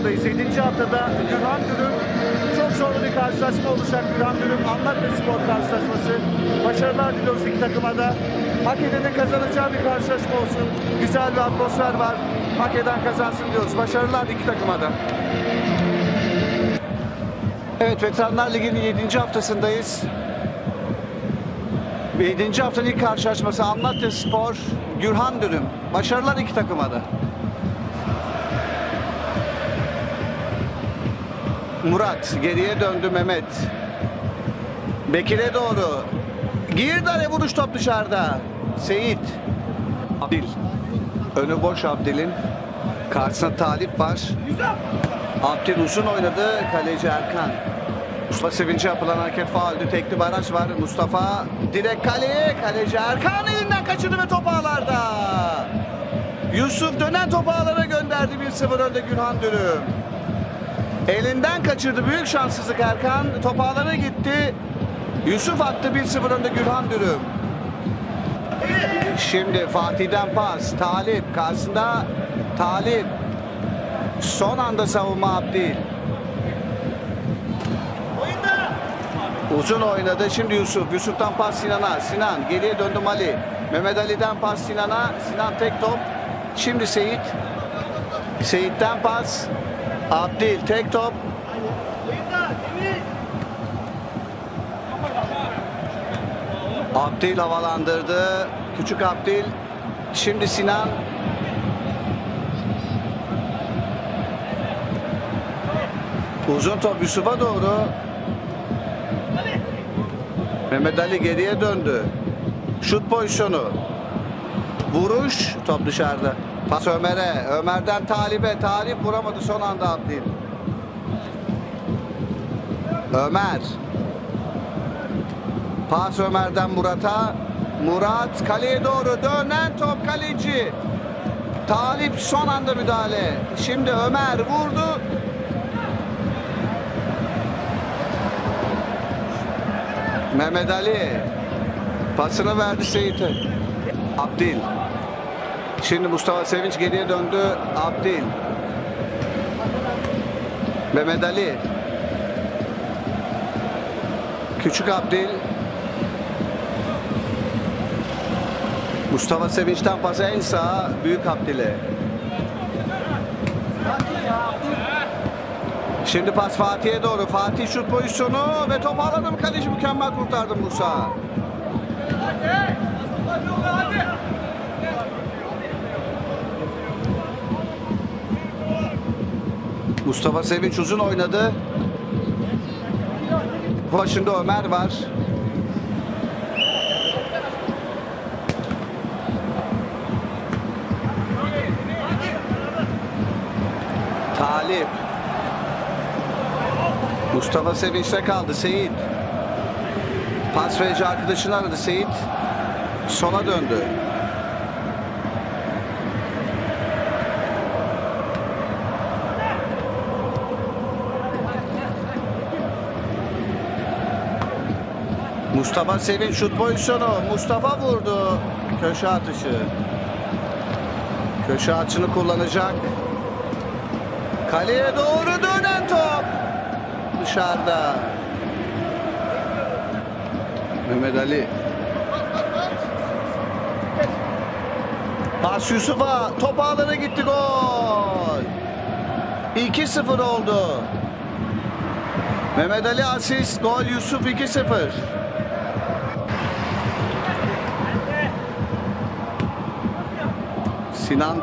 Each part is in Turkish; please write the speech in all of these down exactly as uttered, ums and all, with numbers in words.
haftasındayız. yedinci haftada Gürhan Dürüm çok zorlu bir karşılaşma olacak. Gürhan Dürüm Anlatyaspor karşılaşması. Başarılar diliyoruz iki takıma da. Hak edenin kazanacağı bir karşılaşma olsun. Güzel bir atmosfer var. Hak eden kazansın diyoruz. Başarılar iki takıma da. Evet, Veteranlar Ligi'nin yedinci haftasındayız. yedinci haftanın ilk karşılaşması Anlatyaspor, Gürhan Dürüm. Başarılar iki takıma da. Murat geriye döndü, Mehmet. Bekir'e doğru. Girdi araya, vuruş, top dışarıda. Seyit. Abdil. Önü boş Abdil'in. Karşısında Talip var. Abdil uzun oynadı. Kaleci Erkan. Mustafa Sevinç'e yapılan hareket fauldü. Tekli baraj var. Mustafa direkt kaleye. Kaleci Erkan elinden kaçırdı ve top ağlarda. Yusuf dönen topu ağlara gönderdi. bir sıfır önde Gürhan Dürüm. Elinden kaçırdı. Büyük şanssızlık Erkan. Top ağlara gitti. Yusuf attı. bir sıfır önde Gürhan Dürüm. Şimdi Fatih'den pas. Talip karşısında. Talip. Son anda savunma Abdil. Uzun oynadı. Şimdi Yusuf. Yusuf'tan pas Sinan'a. Sinan geriye döndü Mali. Mehmet Ali'den pas Sinan'a. Sinan tek top. Şimdi Seyit. Seyit'ten pas. Abdil tek top. Abdil havalandırdı. Küçük Abdil. Şimdi Sinan. Uzun top Yusuf'a doğru. Mehmet Ali geriye döndü. Şut pozisyonu. Vuruş. Top dışarıda. Pas Ömer'e. Ömer'den Talip'e. Talip vuramadı son anda Abdil. Ömer. Pas Ömer'den Murat'a. Murat kaleye doğru dönen top, kaleci. Talip son anda müdahale. Şimdi Ömer vurdu. Mehmet Ali pasını verdi Seyit'e. Abdil. Şimdi Mustafa Sevinç geriye döndü. Abdil. Mehmet Ali. Küçük Abdil. Mustafa Sevinç'ten pası en sağa Büyük Abdil'e. Şimdi pas Fatih'e doğru. Fatih şut pozisyonu ve top aladı mı kaleci, mükemmel kurtardı Musa. Mustafa Sevinç uzun oynadı. Başında Ömer var. Talip. Mustafa Sevinç'te kaldı. Seyit. Pas verici arkadaşını aradı. Seyit sola döndü. Mustafa Sevinç şut pozisyonu. Mustafa vurdu. Köşe atışı. Köşe atışını kullanacak. Kaleye doğru dönen top. Dışarıda. Mehmet Ali. Pas Yusuf'a. Top ağlara gitti, gol. iki sıfır oldu. Mehmet Ali asist, gol Yusuf, iki sıfır. Sinan.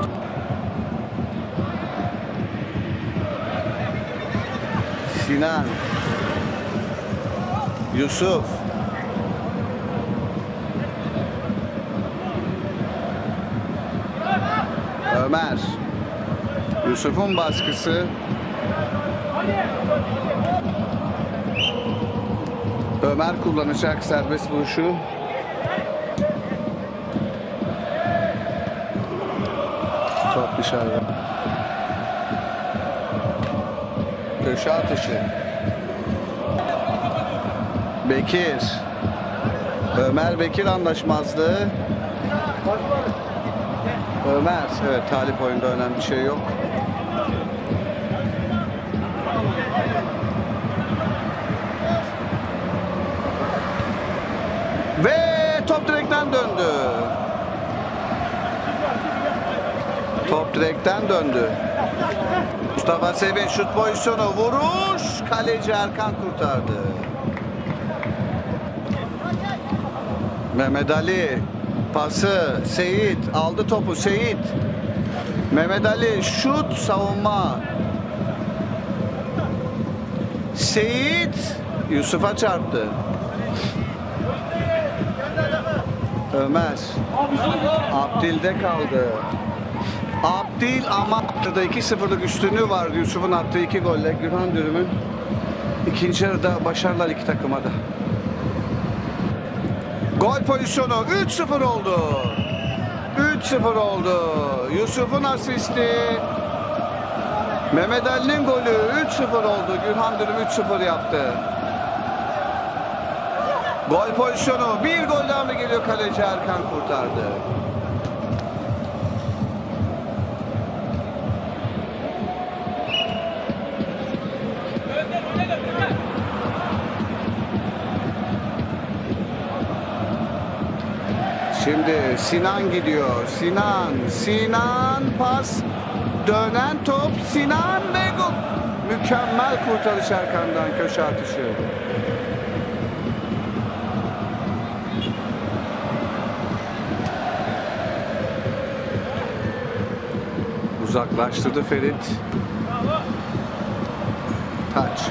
Sinan. Yusuf. Ömer. Yusuf'un baskısı. Ömer kullanacak serbest vuruşu. Top dışarıda. Köşe atışı. Bekir. Ömer Bekir anlaşmazlığı. Ömer. Evet, Talip oyunda önemli bir şey yok. direkten döndü. Top direkten döndü. Mustafa Sevinç şut pozisyonu, vuruş. Kaleci Erkan kurtardı. Mehmet Ali pası, Seyit aldı topu, Seyit. Mehmet Ali şut, savunma. Seyit Yusuf'a çarptı. Ömer Abdil'de kaldı. Abdil ama iki sıfırlık üstünlüğü vardı Yusuf'un attığı iki golle. Gürhan Dürüm'ün ikinci yarıda başarılar iki takıma da. Gol pozisyonu üç sıfır oldu. üç sıfır oldu. Yusuf'un asisti. Mehmet Ali'nin golü üç sıfır oldu. Gürhan Dürüm üç sıfır yaptı. Gol pozisyonu, bir gol daha mı geliyor, kaleci Erkan kurtardı. Şimdi Sinan gidiyor. Sinan, Sinan pas, dönen top, Sinan ve gol. Mükemmel kurtarış Erkan'dan, köşe atışı. Uzaklaştırdı Ferit. Taç.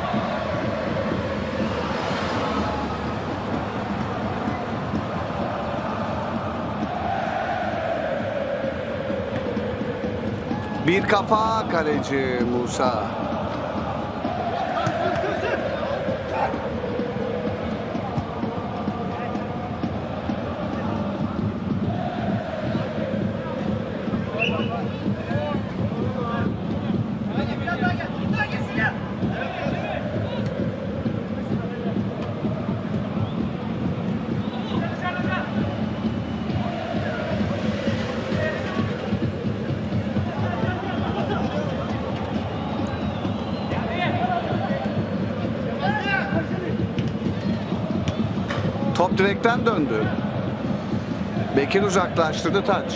Bir kafa, kaleci Musa. Top direkten döndü. Bekir uzaklaştırdı, taç.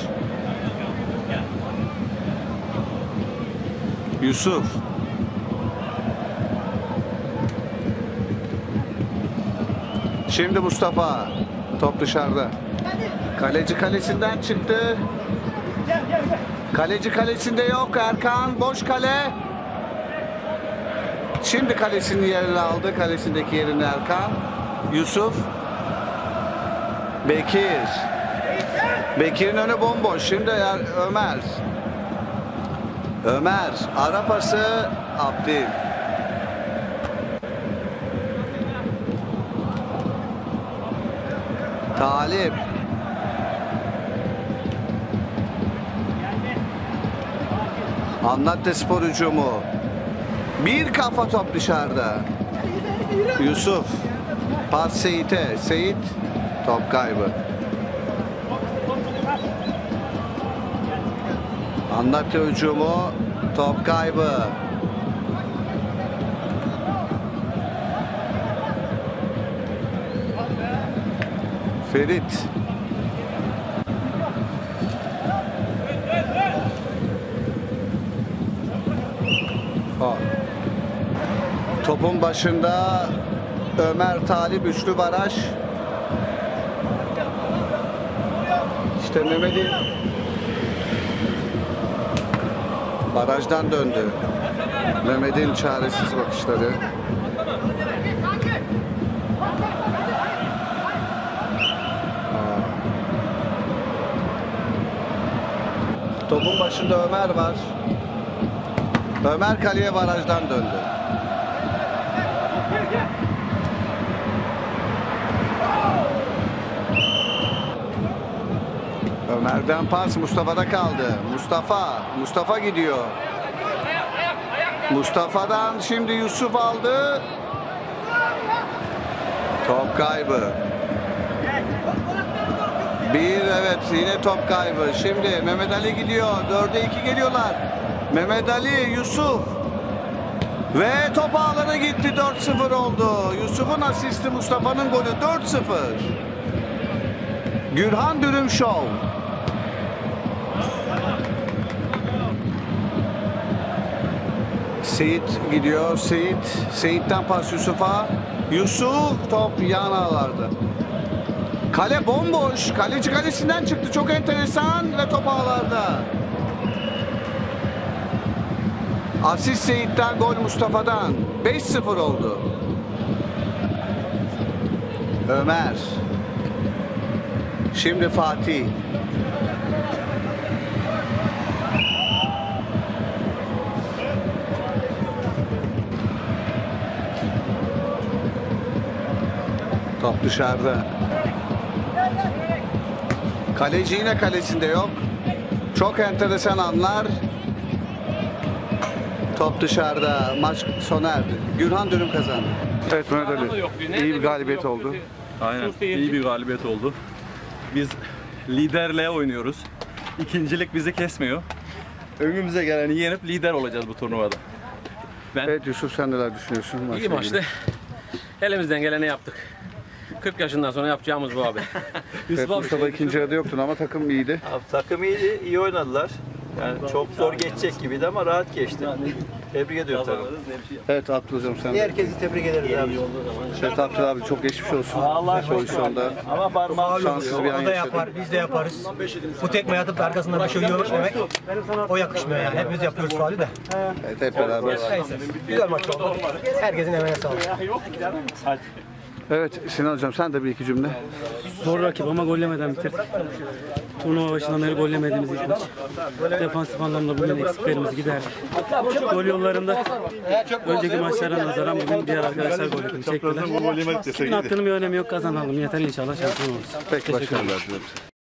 Yusuf. Şimdi Mustafa. Top dışarıda. Kaleci kalesinden çıktı. Kaleci kalesinde yok. Erkan boş kale. Şimdi kalesinin yerini aldı. Kalesindeki yerini Erkan. Yusuf. Bekir. Bekir'in önü bomboş. Şimdi Ömer. Ömer. Ara pası Abdil. Talip. Anlatyaspor hücumu. Bir kafa top dışarıda. Yusuf. Pas Seyit'e. Seyit. Top kaybı. Anlatya hücumu. Top kaybı. Ferit. Oh. Topun başında Ömer Talip, üçlü baraj. İşte Mehmet'in barajdan döndü. Mehmet'in çaresiz bakışları. Topun başında Ömer var. Ömer kaleye barajdan döndü. Ömer'den pas Mustafa'da kaldı. Mustafa, Mustafa gidiyor. Mustafa'dan şimdi Yusuf aldı. Top kaybı. Bir, evet, yine top kaybı. Şimdi Mehmet Ali gidiyor. dörde iki geliyorlar. Mehmet Ali, Yusuf. Ve top ağlara gitti. dört sıfır oldu. Yusuf'un asisti, Mustafa'nın golü. dört sıfır. Gürhan Dürümşov. Seyit gidiyor. Seyit. Seyit'ten pas Yusuf'a. Yusuf top yan ağlarda. Kale bomboş. Kaleci kalesinden çıktı. Çok enteresan ve top ağlarda. Asist Seyit'ten, gol Mustafa'dan. beş sıfır oldu. Ömer. Şimdi Fatih. Top dışarıda. Kaleci yine kalesinde yok. Çok enteresan anlar. Top dışarıda. Maç sona erdi. Gürhan Dürüm kazandı. Evet Mehmet Ali. İyi bir galibiyet oldu. Aynen. İyi bir galibiyet oldu. Biz liderliğe oynuyoruz. İkincilik bizi kesmiyor. Önümüze geleni yenip lider olacağız bu turnuvada. Ben Evet Yusuf, sen neler düşünüyorsun? İyi maçla maçtı. ilgili? Elimizden geleni yaptık. kırk yaşından sonra yapacağımız bu abi. Evet, Mustafa ikinci yarıda yoktun ama takım iyiydi. Abi, takım iyiydi, iyi oynadılar. Yani çok zor geçecek gibiydi ama rahat geçti. Tebrik ediyorum takımı. Evet Abdül hocam, sen de. Herkesi tebrik ederiz abi. Evet Abdül abi, çok geçmiş olsun. Allah Pozisyonda Ama parmağım şanssız bir an O da yaşadı. yapar, biz de yaparız. Bu tekme atıp da arkasından bir şey yiyormuş demek, o yakışmıyor yani. Hepimiz yapıyoruz faali de. Evet, hep beraber. Neyse, güzel maç oldu. Herkesin emeğine sağlık. Evet Sinan hocam, sen de bir iki cümle. Zor rakip ama gol yemeden bitirdik. Turnuva başından beri gol yemediğimiz ilk maç. Defansif anlamda bugün eksiklerimizi giderdik. Gol yollarında önceki maçlara nazaran bugün diğer arkadaşlar gol yakın çektiler. Bugün attığının bir önemi yok, kazanalım. Yeter inşallah şampiyon oluruz. Pek başarılar diliyorum.